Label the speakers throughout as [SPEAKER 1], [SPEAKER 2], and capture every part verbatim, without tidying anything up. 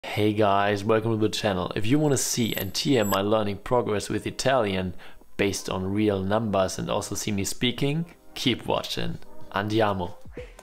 [SPEAKER 1] Hey guys, welcome to the channel. If you want to see and hear my learning progress with Italian based on real numbers and also see me speaking, keep watching. Andiamo!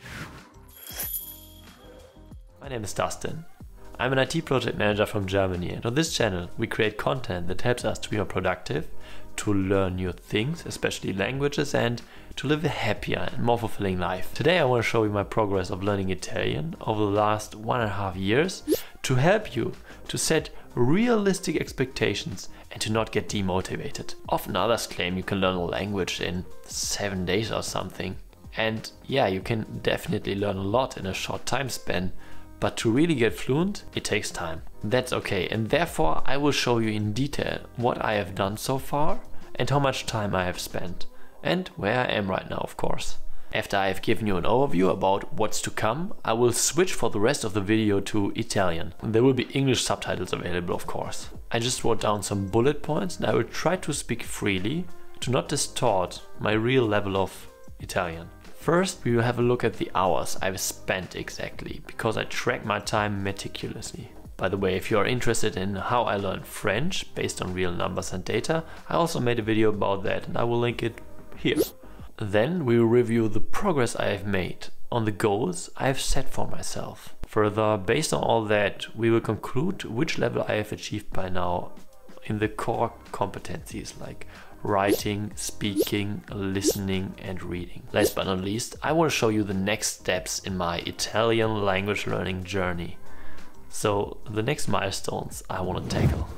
[SPEAKER 1] My name is Dustin. I'm an I T project manager from Germany, and on this channel we create content that helps us to be more productive, to learn new things, especially languages, and to live a happier and more fulfilling life. Today I want to show you my progress of learning Italian over the last one and a half years to help you to set realistic expectations and to not get demotivated. Often others claim you can learn a language in seven days or something. And yeah, you can definitely learn a lot in a short time span, but to really get fluent, it takes time. That's okay, and therefore I will show you in detail what I have done so far and how much time I have spent, and where I am right now, of course. After I have given you an overview about what's to come, I will switch for the rest of the video to Italian. There will be English subtitles available, of course. I just wrote down some bullet points and I will try to speak freely to not distort my real level of Italian. First, we will have a look at the hours I've spent exactly, because I track my time meticulously. By the way, if you are interested in how I learned French based on real numbers and data, I also made a video about that and I will link it here. Then we will review the progress I have made on the goals I have set for myself. Further, based on all that, we will conclude which level I have achieved by now in the core competencies like writing, speaking, listening and reading. Last but not least, I want to show you the next steps in my Italian language learning journey. So, the next milestones I want to tackle.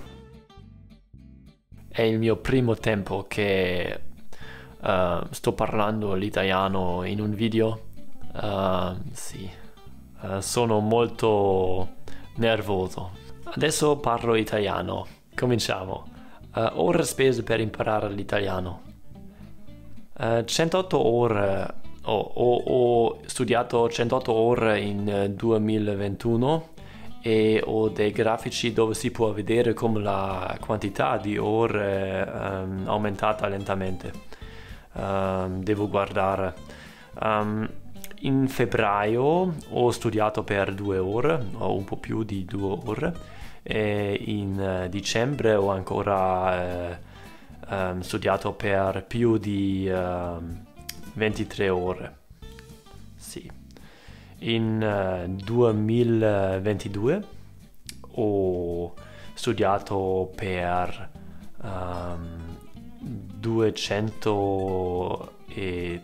[SPEAKER 1] È il mio primo tempo che uh, sto parlando l'italiano in un video. Uh, sì, uh, sono molto nervoso. Adesso parlo italiano. Cominciamo. Uh, ore spese per imparare l'italiano. Uh, centootto ore, oh, ho, ho studiato centootto ore in uh, duemilaventuno e ho dei grafici dove si può vedere come la quantità di ore um, aumentata lentamente. Um, devo guardare. Um, in febbraio ho studiato per due ore, o un po' più di due ore. E in uh, dicembre ho ancora uh, um, studiato per più di uh, ventitré ore. Sì. In uh, duemilaventidue ho studiato per um, duecento e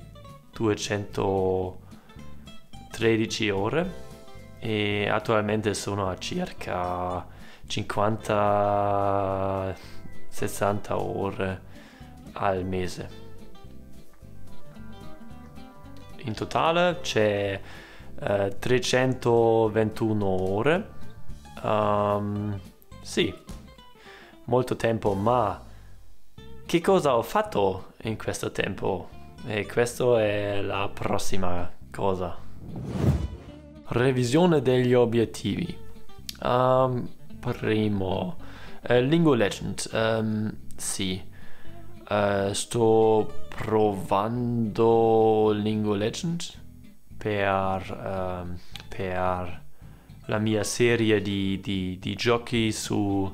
[SPEAKER 1] duecentotredici ore e attualmente sono a circa cinquanta sessanta ore al mese. In totale c'è uh, trecentoventuno ore. Um, sì, molto tempo, ma che cosa ho fatto in questo tempo? E questa è la prossima cosa. Revisione degli obiettivi. Um, primo, uh, Lingo Legend. Um, sì, uh, sto provando Lingo Legend per, um, per la mia serie di, di, di giochi su uh,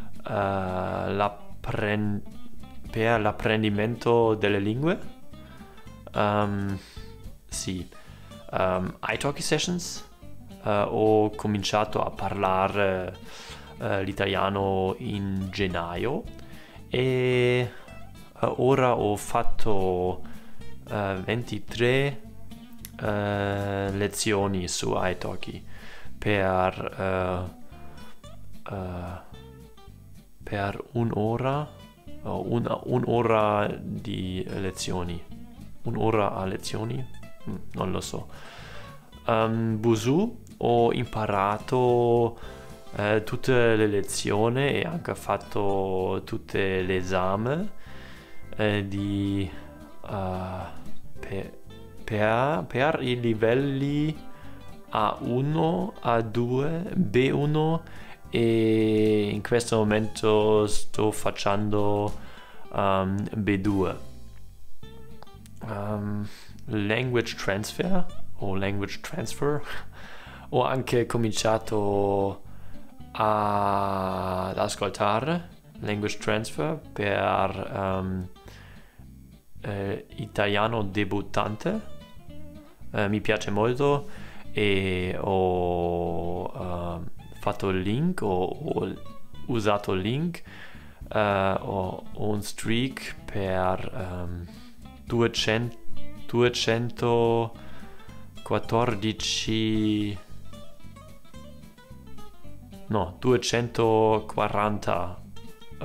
[SPEAKER 1] l'appren- per l'apprendimento delle lingue. Um, sì. Um, italki sessions, uh, ho cominciato a parlare uh, l'italiano in gennaio e uh, ora ho fatto uh, ventitré uh, lezioni su italki per, uh, uh, per un'ora, oh, una, un'ora di lezioni, un'ora a lezioni? Non lo so. Um, Busuu ho imparato eh, tutte le lezioni e anche fatto tutte l'esame eh, di uh, per, per, per i livelli A uno, A due, B uno e in questo momento sto facendo um, B due. Um, language transfer o language transfer ho anche cominciato ad ascoltare, language transfer per um, eh, italiano debuttante, eh, mi piace molto e ho uh, fatto il link, ho, ho usato il link, uh, ho, ho un streak per um, duecento, duecentoquattordici no, duecentoquaranta uh,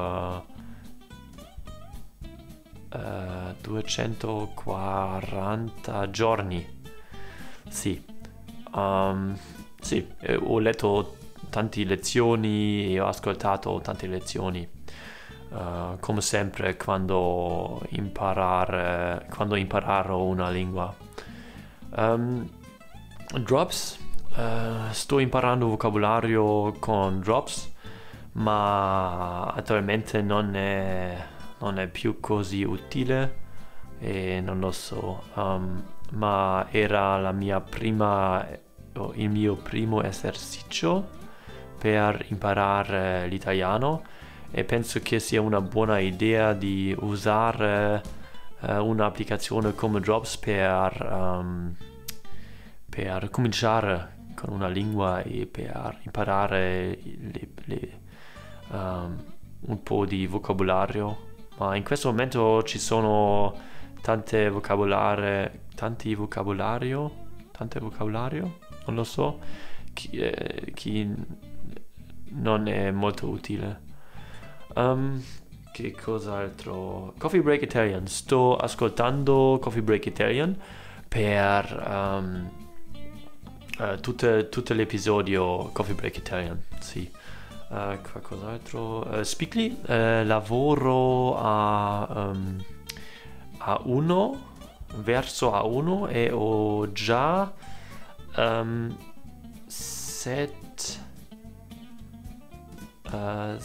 [SPEAKER 1] uh, duecentoquaranta giorni. Sì, um, sì, ho letto tante lezioni e ho ascoltato tante lezioni, uh, come sempre quando imparare, quando imparare una lingua. Um, drops. Uh, sto imparando vocabolario con Drops, ma attualmente non è, non è più così utile e non lo so, um, ma era la mia prima, il mio primo esercizio per imparare l'italiano e penso che sia una buona idea di usare uh, un'applicazione come Drops per, um, per cominciare con una lingua e per imparare le, le, um, un po' di vocabolario, ma in questo momento ci sono tante vocabolarie, tanti vocabolario, tante vocabolario, non lo so, chi, eh, chi non è molto utile. Um, che cos'altro? Coffee Break Italian, sto ascoltando Coffee Break Italian per um, Uh, tutte, tutte l'episodio Coffee Break Italian, sì. Uh, qualcos'altro? Uh, Speakly, uh, lavoro a, um, a uno, verso A uno e ho già um, set, uh,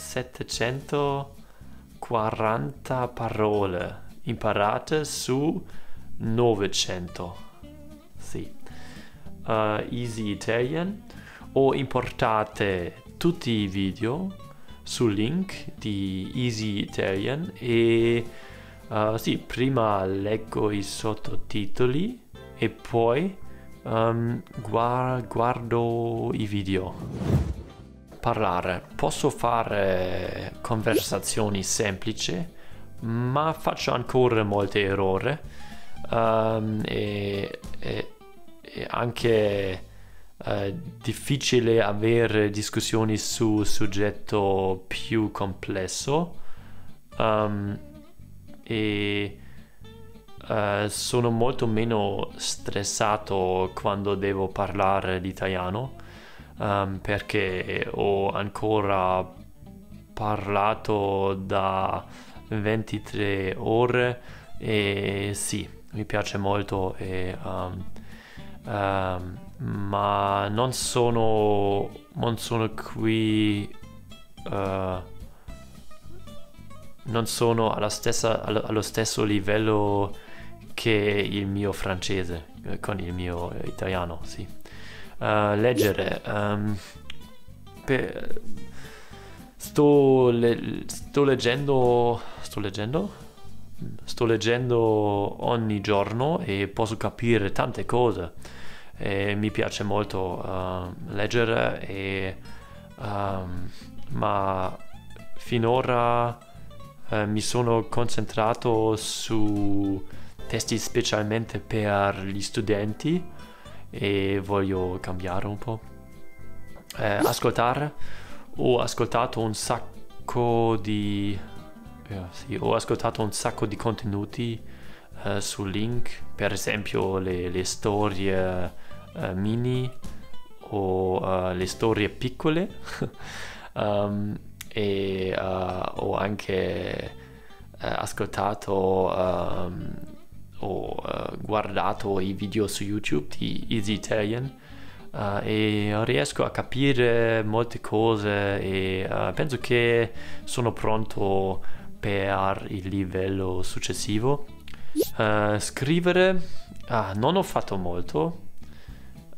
[SPEAKER 1] settecentoquaranta parole imparate su novecento, sì. Uh, Easy Italian, ho importate tutti i video sul link di Easy Italian e uh, sì, prima leggo i sottotitoli e poi um, guard- guardo i video. Parlare. Posso fare conversazioni semplici, ma faccio ancora molti errori um, e, e è anche eh, difficile avere discussioni su soggetto più complesso, um, e uh, sono molto meno stressato quando devo parlare l'italiano, um, perché ho ancora parlato da ventitré ore e sì, mi piace molto e um, Uh, ma non sono non sono qui uh, non sono alla stessa, allo, allo stesso livello che il mio francese eh, con il mio italiano, sì. Uh, leggere um, per, sto, le, sto leggendo sto leggendo sto leggendo ogni giorno e posso capire tante cose e mi piace molto uh, leggere e, um, ma finora uh, mi sono concentrato su testi specialmente per gli studenti e voglio cambiare un po'. Eh, ascoltare, ho ascoltato un sacco di Yeah, sì, ho ascoltato un sacco di contenuti uh, su Link, per esempio le, le storie uh, mini o uh, le storie piccole um, e uh, ho anche uh, ascoltato um, ho uh, guardato i video su YouTube di Easy Italian uh, e riesco a capire molte cose e uh, penso che sono pronto per il livello successivo. Uh, scrivere, ah, non ho fatto molto,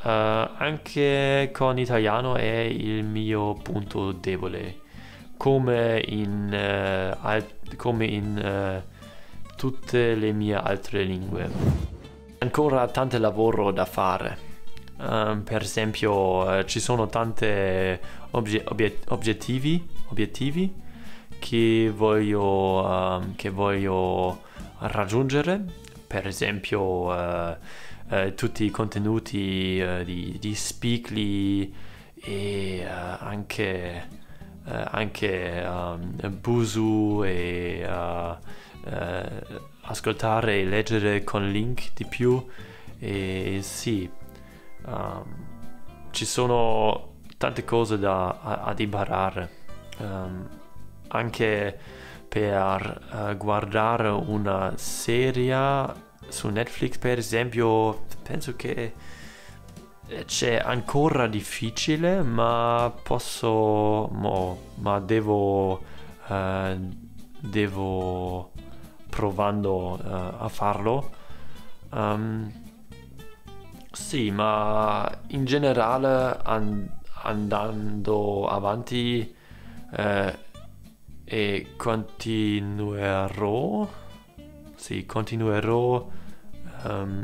[SPEAKER 1] uh, anche con italiano è il mio punto debole, come in, uh, al- come in uh, tutte le mie altre lingue. Ancora tanto lavoro da fare. Um, per esempio, uh, ci sono tante obje- obiet- obiettivi, obiettivi che voglio, um, che voglio raggiungere. Per esempio, uh, uh, tutti i contenuti uh, di, di Speakly e uh, anche, uh, anche um, Busuu e uh, uh, ascoltare e leggere con link di più. E sì, um, ci sono tante cose da a, ad imparare, um, anche per uh, guardare una serie su Netflix, per esempio. Penso che c'è ancora difficile, ma posso mo, ma devo uh, devo provando uh, a farlo. Um, sì, ma in generale an- andando avanti eh, e continuerò, sì, continuerò um,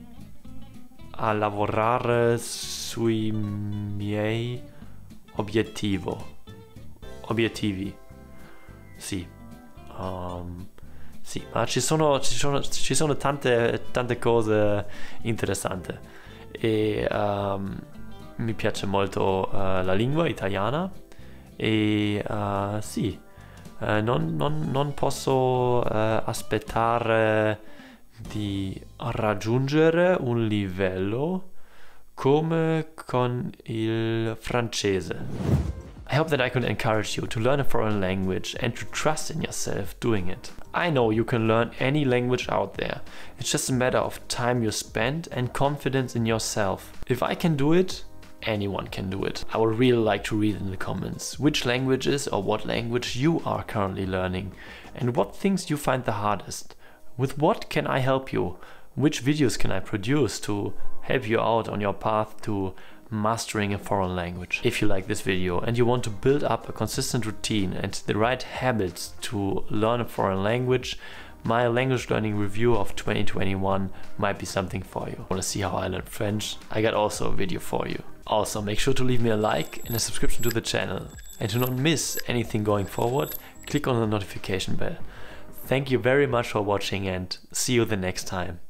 [SPEAKER 1] a lavorare sui miei obiettivo, obiettivi, sì. Um, Sì, ma ci sono, ci sono, ci sono tante, tante cose interessanti e um, mi piace molto uh, la lingua italiana e uh, sì, uh, non, non, non posso uh, aspettare di raggiungere un livello come con il francese. I hope that I could encourage you to learn a foreign language and to trust in yourself doing it. I know you can learn any language out there. It's just a matter of time you spend and confidence in yourself. If I can do it, anyone can do it. I would really like to read in the comments which languages or what language you are currently learning and what things you find the hardest. With what can I help you? Which videos can I produce to help you out on your path to mastering a foreign language? If you like this video and you want to build up a consistent routine and the right habits to learn a foreign language, my language learning review of twenty twenty-one might be something for you. Want to see how I learn French? I got also a video for you. Also, make sure to leave me a like and a subscription to the channel. And to not miss anything going forward, click on the notification bell. Thank you very much for watching and see you the next time.